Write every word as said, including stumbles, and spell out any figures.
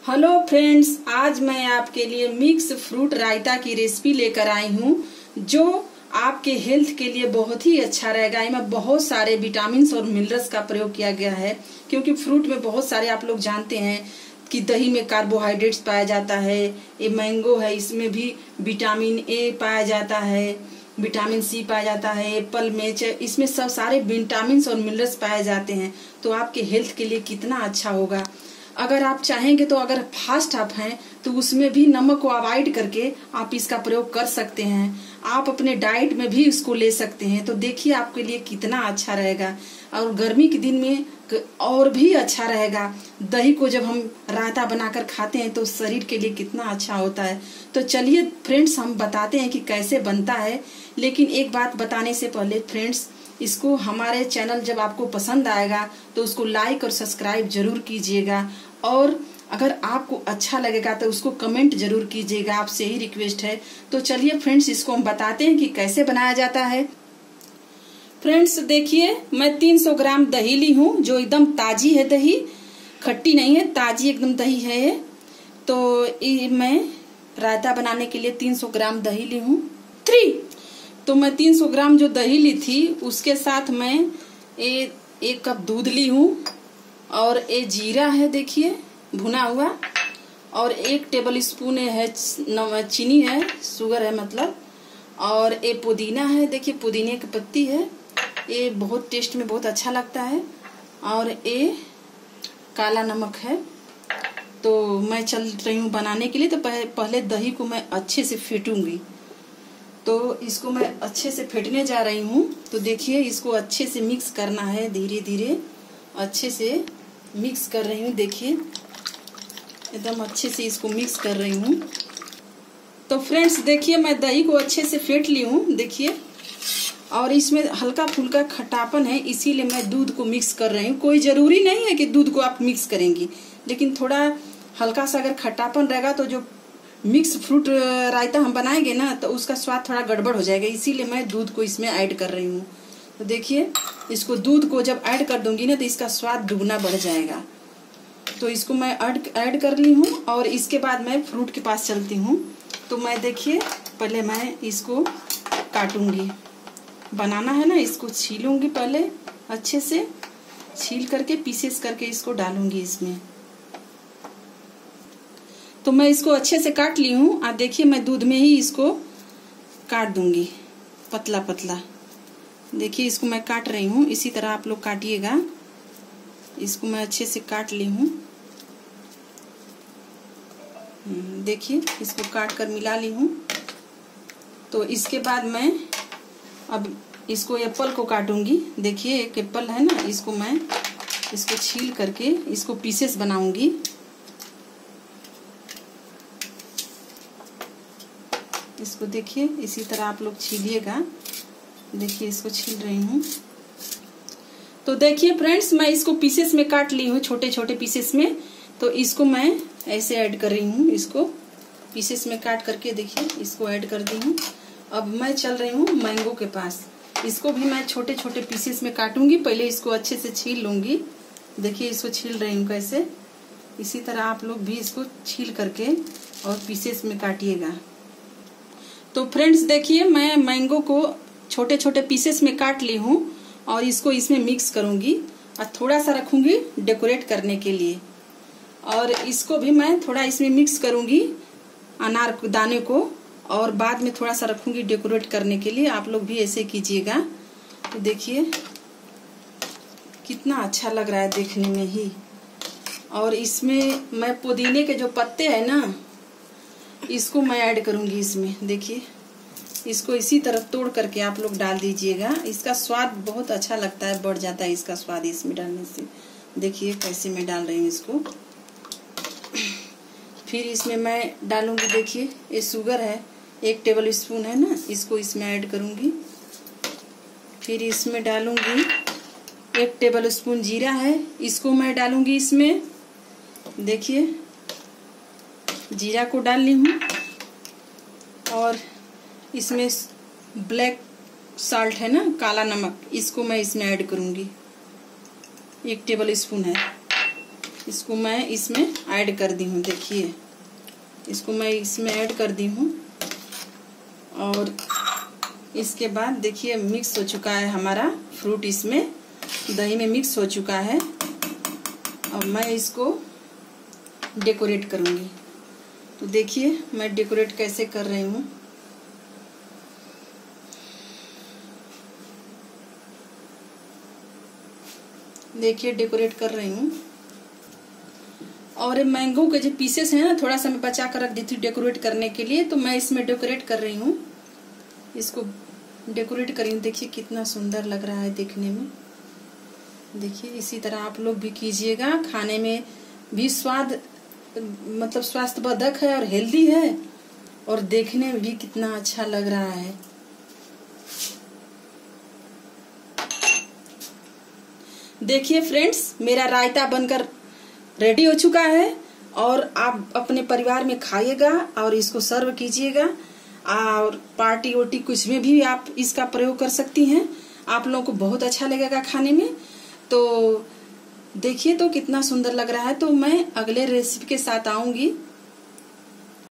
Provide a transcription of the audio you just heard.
Hello friends, आज मैं आपके लिए मिक्स फ्रूट रायता की रेसिपी लेकर आई हूँ जो आपके हेल्थ के लिए बहुत ही अच्छा रहेगा। इसमें बहुत सारे विटामिन और मिनरल्स का प्रयोग किया गया है, क्योंकि फ्रूट में बहुत सारे, आप लोग जानते हैं कि दही में कार्बोहाइड्रेट्स पाया जाता है। ये मैंगो है, इसमें भी विटामिन ए पाया जाता है, विटामिन सी पाया जाता है। एप्पल में इसमें सब सारे विटामिन और मिनरल्स पाए जाते हैं, तो आपके हेल्थ के लिए कितना अच्छा होगा। अगर आप चाहेंगे तो अगर फास्ट आप हैं तो उसमें भी नमक को अवॉइड करके आप इसका प्रयोग कर सकते हैं। आप अपने डाइट में भी इसको ले सकते हैं, तो देखिए आपके लिए कितना अच्छा रहेगा। और गर्मी के दिन में और भी अच्छा रहेगा। दही को जब हम रायता बनाकर खाते हैं तो शरीर के लिए कितना अच्छा होता है। तो चलिए फ्रेंड्स, हम बताते हैं कि कैसे बनता है। लेकिन एक बात बताने से पहले फ्रेंड्स, इसको हमारे चैनल जब आपको पसंद आएगा तो उसको लाइक और सब्सक्राइब जरूर कीजिएगा, और अगर आपको अच्छा लगेगा तो उसको कमेंट जरूर कीजिएगा। आपसे ही रिक्वेस्ट है। तो चलिए फ्रेंड्स, इसको हम बताते हैं कि कैसे बनाया जाता है। फ्रेंड्स देखिए, मैं तीन सौ ग्राम दही ली हूँ, जो एकदम ताजी है। दही खट्टी नहीं है, ताजी एकदम दही है ये। तो ये मैं रायता बनाने के लिए तीन सौ ग्राम दही ली हूँ। थ्री तो मैं तीन सौ ग्राम जो दही ली थी उसके साथ मैं ये एक कप दूध ली हूँ, और ये जीरा है देखिए भुना हुआ, और एक टेबल स्पून है चीनी है, शुगर है मतलब, और ये पुदीना है देखिए, पुदीने की पत्ती है, ये बहुत टेस्ट में बहुत अच्छा लगता है, और ये काला नमक है। तो मैं चल रही हूँ बनाने के लिए। तो पहले दही को मैं अच्छे से फेंटूंगी। तो इसको मैं अच्छे से फेंटने जा रही हूँ। तो देखिए इसको अच्छे से मिक्स करना है, धीरे धीरे अच्छे से मिक्स कर रही हूँ। देखिए एकदम अच्छे से इसको मिक्स कर रही हूँ। तो फ्रेंड्स देखिए, मैं दही को अच्छे से फेंट ली हूँ देखिए, और इसमें हल्का फुल्का खट्टापन है, इसीलिए मैं दूध को मिक्स कर रही हूँ। कोई जरूरी नहीं है कि दूध को आप मिक्स करेंगी, लेकिन थोड़ा हल्का सा अगर खट्टापन रहेगा तो जो मिक्स फ्रूट रायता हम बनाएंगे ना, तो उसका स्वाद थोड़ा गड़बड़ हो जाएगा, इसीलिए मैं दूध को इसमें ऐड कर रही हूँ। तो देखिए इसको दूध को जब ऐड कर दूंगी ना तो इसका स्वाद दुगना बढ़ जाएगा। तो इसको मैं ऐड ऐड कर ली हूँ, और इसके बाद मैं फ्रूट के पास चलती हूँ। तो मैं देखिए पहले मैं इसको काटूंगी, बनाना है ना, इसको छीलूंगी पहले, अच्छे से छील करके पीसेस करके इसको डालूंगी इसमें। तो मैं इसको अच्छे से काट ली हूँ। आप देखिए मैं दूध में ही इसको काट दूंगी पतला पतला। देखिए इसको मैं काट रही हूँ, इसी तरह आप लोग काटिएगा। इसको मैं अच्छे से काट ली हूँ। देखिए इसको काट कर मिला ली हूँ। तो इसके बाद मैं अब इसको एप्पल को काटूंगी। देखिए एक एप्पल है ना, इसको मैं इसको छील करके इसको पीसेस बनाऊंगी। इसको देखिए इसी तरह आप लोग छीलिएगा। देखिए इसको छील रही हूँ। तो देखिए फ्रेंड्स, मैं इसको पीसेस में काट ली हूँ, छोटे छोटे पीसेस में। तो इसको मैं ऐसे ऐड कर रही हूँ, इसको पीसेस में काट करके देखिए इसको ऐड कर दी हूँ। अब मैं चल रही हूँ मैंगो के पास। इसको भी मैं छोटे छोटे पीसेस में काटूंगी। पहले इसको अच्छे से छील लूंगी। देखिए इसको छील रही हूँ कैसे, इसी तरह आप लोग भी इसको छील करके और पीसेस में काटिएगा। तो फ्रेंड्स देखिए, मैं मैंगो को छोटे छोटे पीसेस में काट ली हूँ, और इसको इसमें मिक्स करूंगी, और थोड़ा सा रखूंगी डेकोरेट करने के लिए। और इसको भी मैं थोड़ा इसमें मिक्स करूंगी अनार दाने को, और बाद में थोड़ा सा रखूंगी डेकोरेट करने के लिए। आप लोग भी ऐसे कीजिएगा। तो देखिए कितना अच्छा लग रहा है देखने में ही। और इसमें मैं पुदीने के जो पत्ते हैं ना, इसको मैं ऐड करूंगी इसमें। देखिए इसको इसी तरह तोड़ करके आप लोग डाल दीजिएगा। इसका स्वाद बहुत अच्छा लगता है, बढ़ जाता है इसका स्वाद इसमें डालने से। देखिए कैसे मैं डाल रही हूँ इसको। फिर इसमें मैं डालूंगी, देखिए ये शुगर है, एक टेबल स्पून है ना, इसको इसमें ऐड करूंगी। फिर इसमें डालूंगी एक टेबल स्पून जीरा है, इसको मैं डालूंगी इसमें। देखिए जीरा को डाल ली हूँ, और इसमें ब्लैक साल्ट है ना, काला नमक, इसको मैं इसमें ऐड करूंगी। एक टेबल स्पून है, इसको मैं इसमें ऐड कर दी हूँ। देखिए इसको मैं इसमें ऐड कर दी हूँ और इसके बाद देखिए मिक्स हो चुका है हमारा फ्रूट, इसमें दही में मिक्स हो चुका है। अब मैं इसको डेकोरेट करूँगी। तो देखिए मैं डेकोरेट कैसे कर रही हूँ। देखिए डेकोरेट कर रही हूँ। और ये मैंगो के जो पीसेस हैं ना, थोड़ा सा मैं बचा कर रख दी थी डेकोरेट करने के लिए, तो मैं इसमें डेकोरेट कर रही हूँ। इसको डेकोरेट कर रही हूँ। देखिए कितना सुंदर लग रहा है देखने में। देखिए इसी तरह आप लोग भी कीजिएगा। खाने में भी स्वाद मतलब स्वास्थ्यवर्धक है और हेल्दी है, और देखने में भी कितना अच्छा लग रहा है। देखिए फ्रेंड्स, मेरा रायता बनकर रेडी हो चुका है और आप अपने परिवार में खाइएगा और इसको सर्व कीजिएगा। और पार्टी वोटी कुछ में भी आप इसका प्रयोग कर सकती हैं। आप लोगों को बहुत अच्छा लगेगा खाने में। तो देखिए तो कितना सुंदर लग रहा है। तो मैं अगले रेसिपी के साथ आऊंगी।